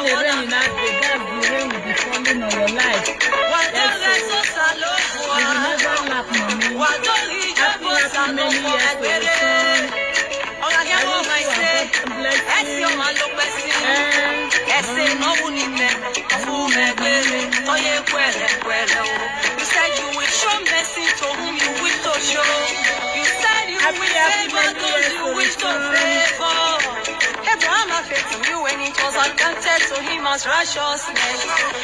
the rain in that day, that's the rain will be falling on your life. Yes, you will never lack money. Happy many years to return. I wish you a God bless you. You said you will show mercy to whom you wish to show. You said you will favor those you wish to favor. Abraham had faith in you when it was accounted to him as righteousness.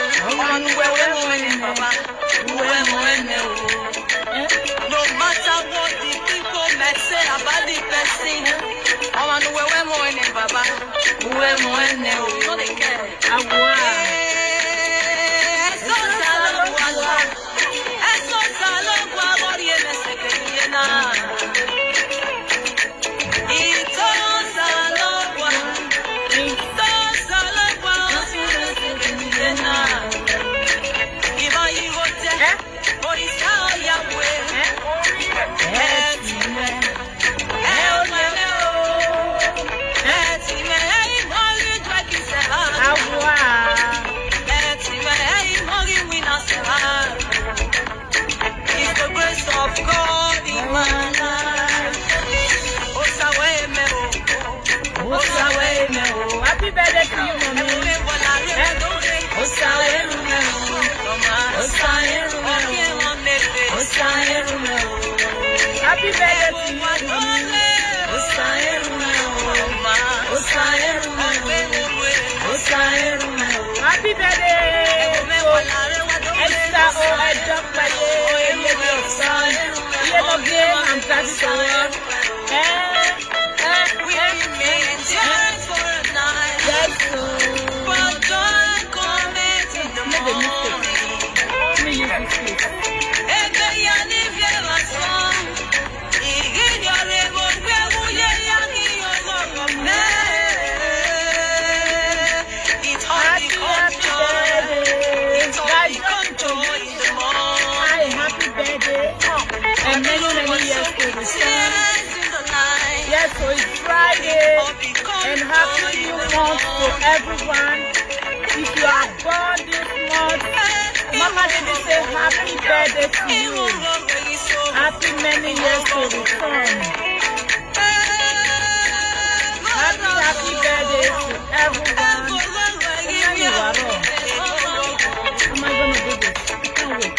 No matter what the people might say about the person, I want to wear more in it, Baba. Wear more in it, no, they care. Happy birthday to you, mommy. Happy birthday to you, mommy. Happy birthday. Esther, oh, I dropped my I'm trying to work. Yes, so it's Friday, and happy new month to everyone. If you are born this month, Mama didn't say happy birthday to you. Happy many years to return. Happy birthday to everyone. How am I going to do this? I can't wait.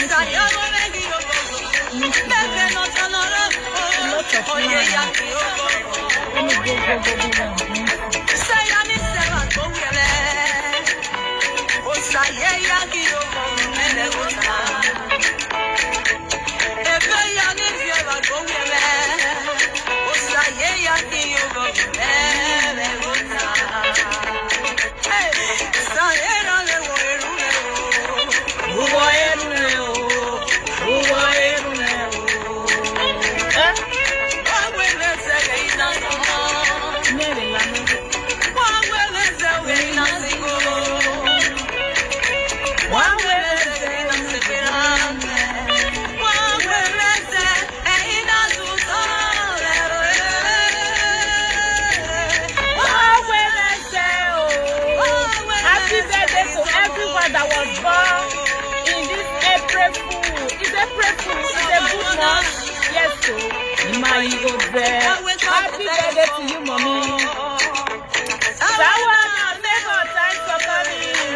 That was born in this April Fool. It's April Fool. It's a good month. Yes, so my ego there. Happy birthday to you, mommy. Sawa, never time for coming.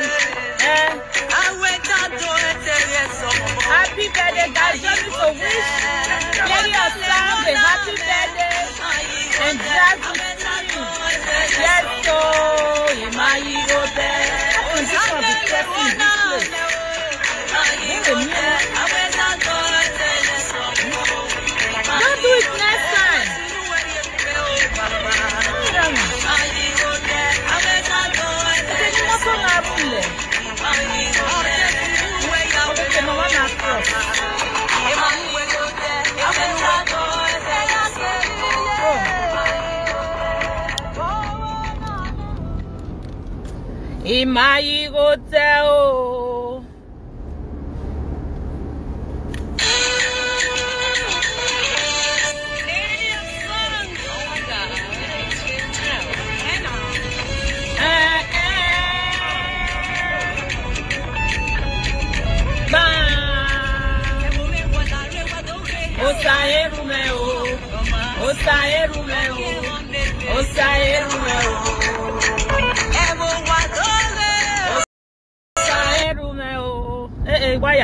Happy birthday, guys. Just to wish Lady Osam a happy birthday and just to see. Yes, so my ego there. Don't do it next time.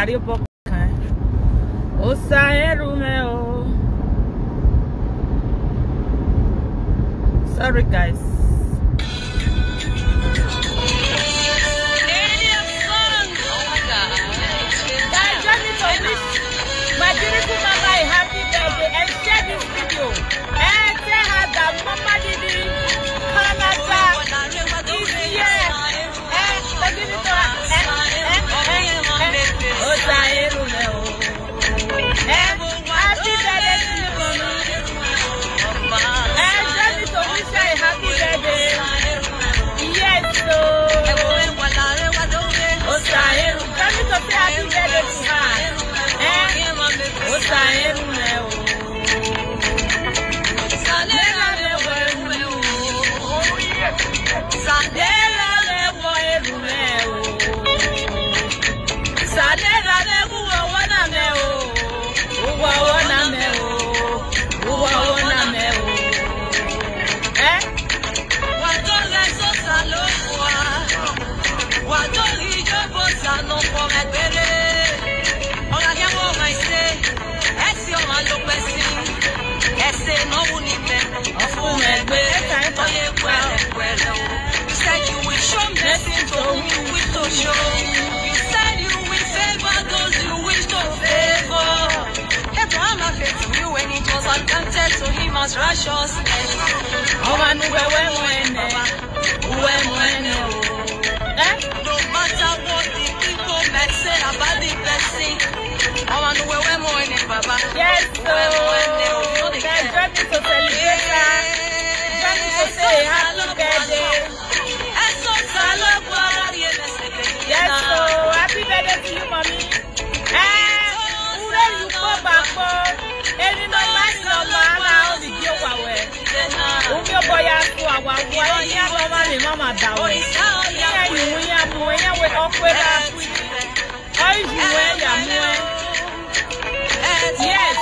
Mario Bokan. Osa Erumeo. Sorry, guys. My beautiful mama a happy birthday and share this video and tell her that Mama Didi Canada is here and give it to her and happy birthday to you, Mama, and just to wish her a happy birthday. Yes, so Osaeru, tell me to say happy birthday to her. Osaeru leo, Sadela leo eruleo, Sadela leo eruleo, Sadela leo uwana meo, uwana meo, uwana meo. Wadole sosa loa, wadole jobo sa no pomebele. Ola yamo maise. You said you will show mercy to whom you wish to show. You said you will favor those you wish to favor. Abraham had faith in you when it was accounted to him as righteousness. No matter what the people may say about the blessing. Yes, so guys, join me to celebrate her. Join me to say happy birthday. Yes, so happy birthday to you, mommy. Ure you go back for any no money no mana on the giveaway. Umi oboya to our wife. Ya mama dawe. Ya you we okwera. How you wear ya mwe? Yes.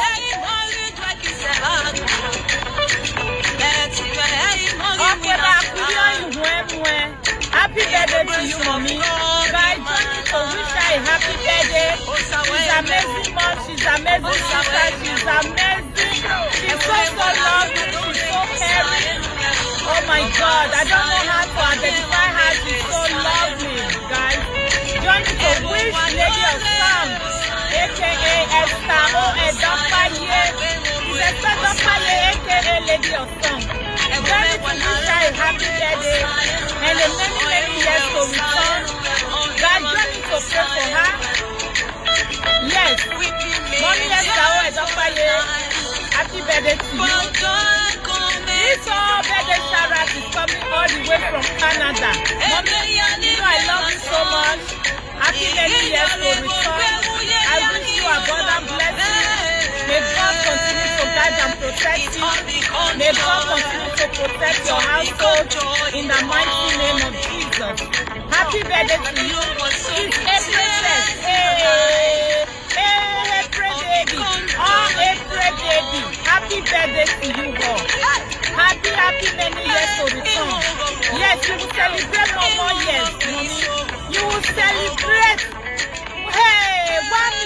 Happy birthday to you, mommy. Guys, join me to wish her a happy birthday. She's amazing mom, she's amazing sister, she's amazing. She's so lovely, she's so caring. Oh my God, I don't know how to identify her. She's so lovely, guys. Join me to wish Lady of Song, aka Esther Edopaye. It's Esther Edopaye, aka Lady of Song. Join me to wish her a happy birthday and a many years to return. God, join me to pray for her. Yes, Mommy Esther Edopaye, happy birthday to you. This whole birthday shout is coming all the way from Canada. Mommy, you know I love you so much. Happy many years to return. I wish you abundant blessings. May God continue to guide and protect you. May God continue to protect your household in the mighty name of Jesus. Happy birthday to you. It's April 1st. Hey, April baby. Oh, April baby. Happy birthday to you all. Happy many years to return. Yes, you will celebrate more years, mommy. You will celebrate. Hey,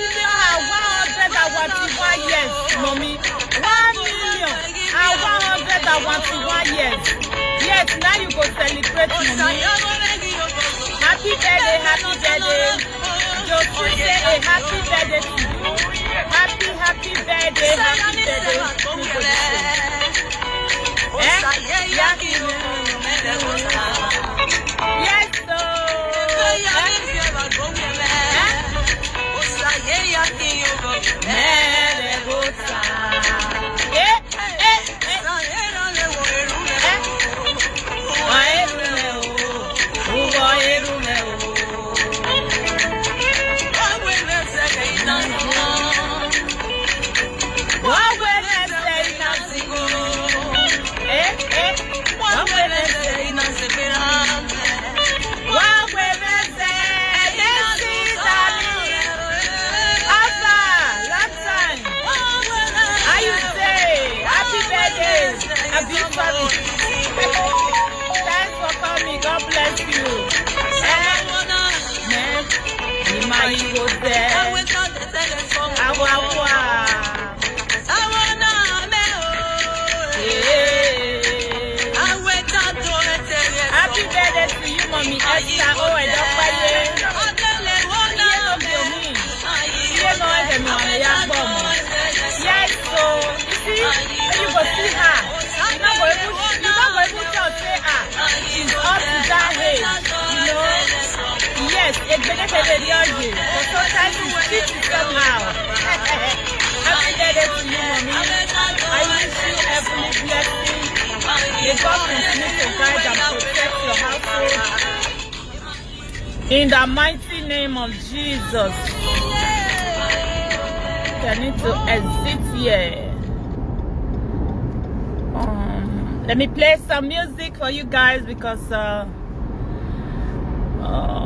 1,101 years, mommy. 1,101 years. Yes, now you go celebrate, mommy. Happy birthday, happy birthday. Just say a happy birthday to you. Happy birthday, happy birthday. Yes, so. Thanks for coming. God bless you. Man, you was there. Kelly, but sometimes it's sticky somehow. Happy birthday to you, mommy. I wish you every blessing. May God continue to guide and protect your household. In the mighty name of Jesus. I need to exit here. Let me play some music for you guys because